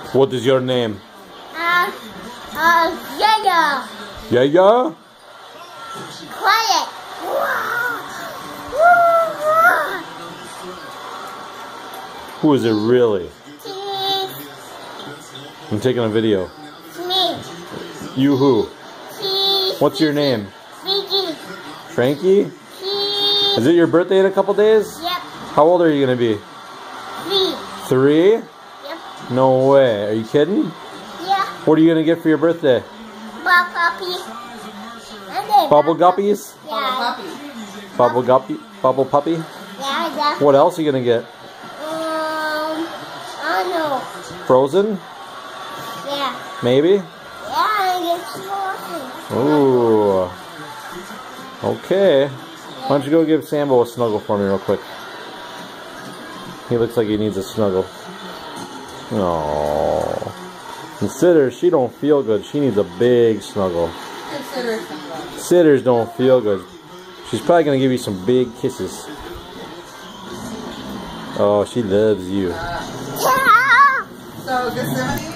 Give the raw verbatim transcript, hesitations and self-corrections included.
What is your name? Uh, uh, Yaya. Yaya? Quiet. Who is it really? Cheese. I'm taking a video. Me. You who? Cheese. What's your name? Vicky. Frankie? Cheese. Is it your birthday in a couple days? Yep. How old are you gonna be? Three. Three? Yep. No way. Are you kidding? Yeah. What are you gonna get for your birthday? Bubble puppy. And then Bubble guppies? Yeah. Bubble guppy? Bubble puppy? Yeah, yeah. What else are you gonna get? Um, I don't know. Frozen? Yeah. Maybe? Yeah, I get smoking. Ooh. Okay. Why don't you go give Sambo a snuggle for me real quick? He looks like he needs a snuggle. Aww. Consider she don't feel good. She needs a big snuggle. Sitters don't feel good. She's probably gonna give you some big kisses. Oh, she loves you. Yeah. So Gethsemane